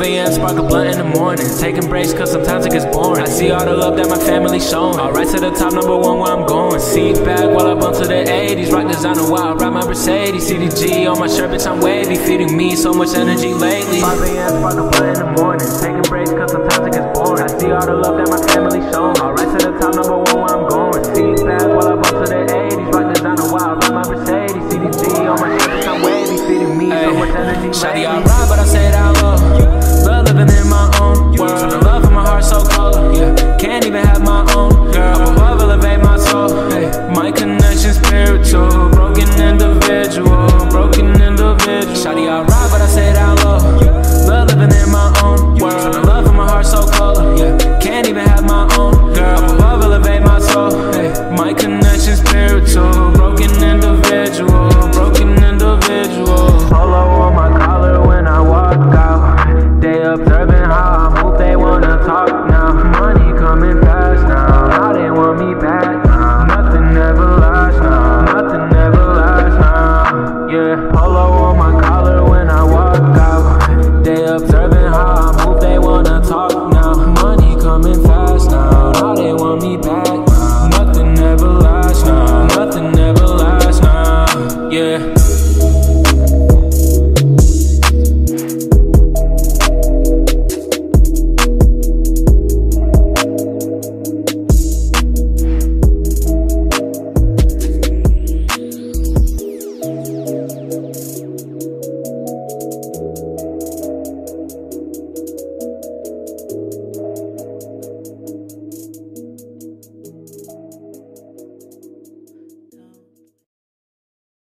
a.m. spark a blunt in the morning. Taking breaks cause sometimes it gets boring. I see all the love that my family's showing. Alright to the top, #1 where I'm going. Seat back while I bump to the 80s. Rock designer while I ride my Mercedes. CDG on my shirt, bitch, I'm wavy. Feeding me so much energy lately. 5 a.m. spark a blunt in the morning. Taking breaks cause sometimes it gets boring. I see all the love that my family's showing. Alright to the top, #1 where I'm going. Seat back while I bump to the 80s. Rock designer while I ride my Mercedes. CDG on my shirt, bitch, I'm wavy. Feeding me so much energy lately. Shawty, I ride, but I say it out low. Love living in my own world. The love in my heart so cold, yeah. Can't even have my own